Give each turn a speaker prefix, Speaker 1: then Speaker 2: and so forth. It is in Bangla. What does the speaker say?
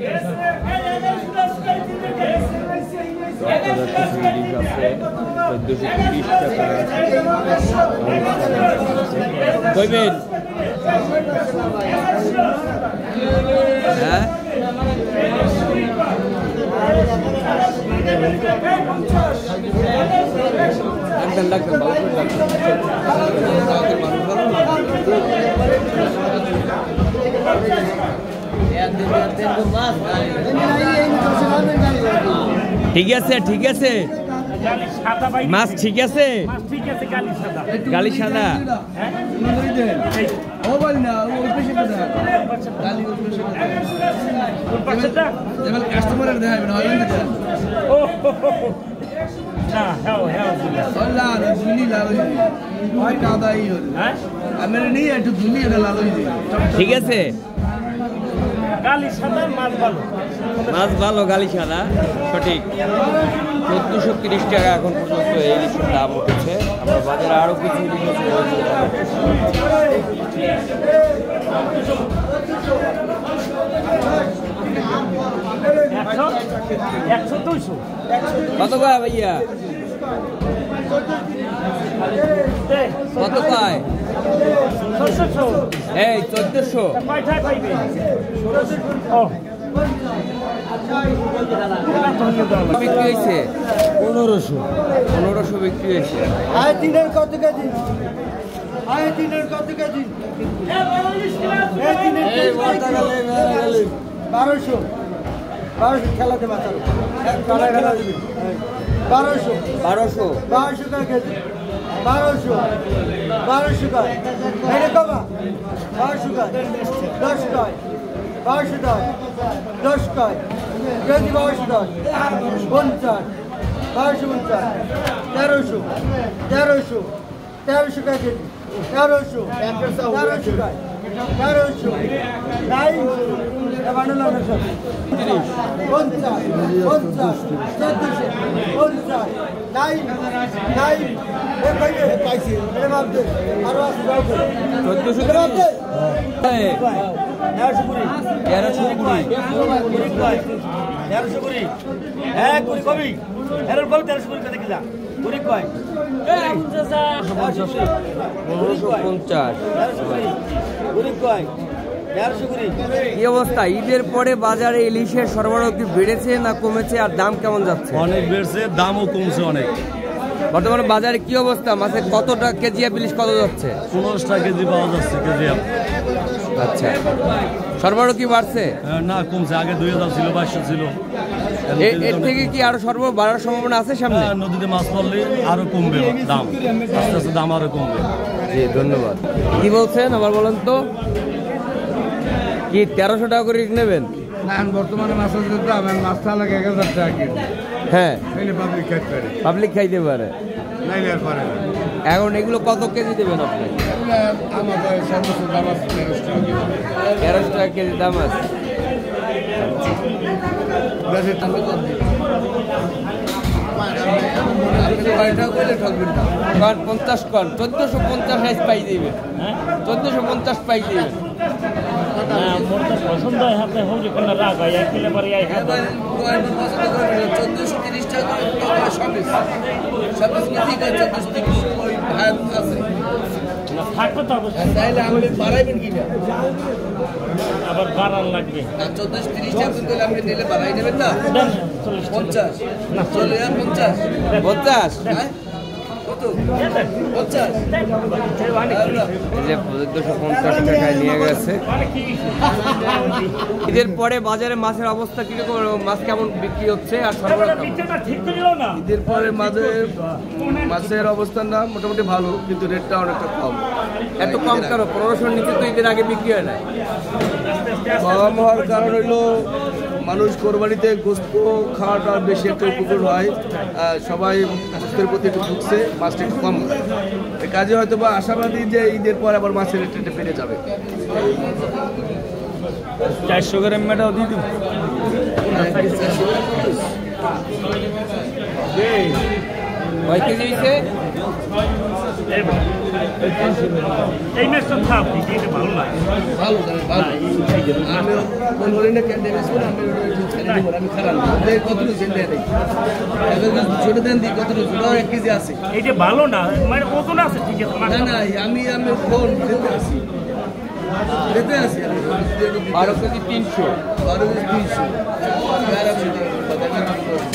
Speaker 1: কইবেন হ্যাঁ ডাক্তার ভালো ঠিক আছে ঠিক আছে মাছ ঠিক আছে গালি সাদা
Speaker 2: কাস্টমারের দেখাবেন
Speaker 1: ঠিক আছে মাছ ভালো গালি সাদা সঠিক 1430 টাকা এখন পর্যন্ত এই ইলিশের দাম উঠেছে। আমরা বাজারে আরো কিছু কত কয় ভাইয়া কত কয় এই 1400 বিক্রি হয়েছে 1500 বিক্রি হয়েছে।
Speaker 3: তিনের কত কেজি কত কেজি 1200 খেলাতে বাঁচালো 1200 টাকা কেজি 1200 টাকা কমা 1200 টাকা 10 টাকা 1200 টাকা 10 টাকা কেজি 1200 টাকা 50 1250 1300 টাকা কেজি 1300 টাকা 1300 নাই বানানো না সব 50 নাই এ ভাই পাইছি এ ভাবতে আরো আছে যাও
Speaker 1: 1400 ভাবতে 1550 কি অবস্থা? ঈদের পরে বাজারে ইলিশের সরবরাহ কি বেড়েছে না কমেছে, আর দাম কেমন যাচ্ছে?
Speaker 2: অনেক বেড়েছে, দামও কমছে অনেক।
Speaker 1: বর্তমানে বাজারে কি অবস্থা? মাছের কত টাকা কেজি ইলিশ কত যাচ্ছে?
Speaker 2: 15 টাকা কেজি পাওয়া যাচ্ছে কেজি।
Speaker 1: আচ্ছা, সরবরাহ কি বাড়ছে?
Speaker 2: না, কমছে। আগে 2000 ছিল, 2200 ছিল।
Speaker 1: এর থেকে কি আরো সরবরাহ বাড়ার সম্ভাবনা আছে সামনে?
Speaker 2: নদীতে মাছ পড়লে আরো কমবে দাম, আস্তে আস্তে দাম আরো কমবে।
Speaker 1: জি, ধন্যবাদ। কি বলছেন আবার বলেন তো? কি 1300 টাকা করে নেবেন?
Speaker 3: না, বর্তমানে মাছের দাম মাছটা লাগে 1000 টাকা কেজি।
Speaker 1: হ্যাঁ,
Speaker 3: পাবলিক খাইতে পারে।
Speaker 1: এখন এগুলো কত কেজি দেবেন আপনি? 1300 টাকা কেজি দাম আছে। 50 কন 1450 পাই দিবেন। 1450 পাই দিবেন।
Speaker 4: পছন্দ হয় আপনি হোক কোন রাগ হয় একলে পরে আই হ্যাঁ
Speaker 3: 1430 টাকা সব ঠিক আছে। 1430 ওই ভাত আছে
Speaker 4: না থাকবে তো অবশ্যই।
Speaker 3: তাইলে আপনি বাড়াইবেন কি না?
Speaker 4: আবার বাড়ান লাগবে
Speaker 3: না, 1430 টাকা করে আপনি নিলে বাড়াই নেবেন না? 50 না, চলে 50
Speaker 1: 50
Speaker 3: হ্যাঁ কত 50
Speaker 1: 1450 টাকায় নিয়ে গেছে। ঈদের পরে বাজারে মাছের অবস্থা কিরকম? মাছ কেমন বিক্রি হচ্ছে আর সরবরাহ কেমন?
Speaker 3: ঈদের পরে মাছের অবস্থান না মোটামুটি ভালো, কিন্তু রেটটা অনেকটা কম।
Speaker 1: এত কম কেন? 1500 নিচে তো ঈদের আগে বিক্রি হয় না।
Speaker 3: কম হওয়ার কারণ হইলো মানুষ কোরবানিতে গোস্ত খাওয়াটা বেশি একটা উপকূল হয়, সবাই গোস্তের প্রতি একটু ঢুকছে, মাছটা একটু কম হয়। এই কাজে হয়তো বা আশাবাদী যে ঈদের পর আবার মাছের রেটটা বেড়ে যাবে।
Speaker 2: 400 গ্রাম মেটাও দিয়ে দিব।
Speaker 1: কয় কেজি হয়েছে?
Speaker 4: এই ম্যাচটা খারাপ ঠিক এটা ভালো না
Speaker 3: ভালো ভালো আমি কোন হরিণে ক্যান্ডিডেট করে আমি খারাপ না কতটুকু সেল দেয় ছোট দেন দিই কতটুকু ছোট 1 কেজি আছে
Speaker 4: এইটা ভালো না মানে ওজন আছে ঠিক আছে
Speaker 3: না না আমি ফোন দিতে আসি
Speaker 1: 12 কেজি 300
Speaker 3: 12 কেজি 300